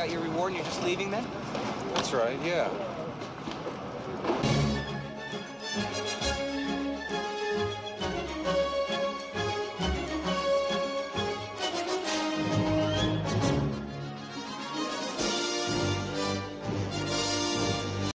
got your reward and you're just leaving then? That's right, yeah.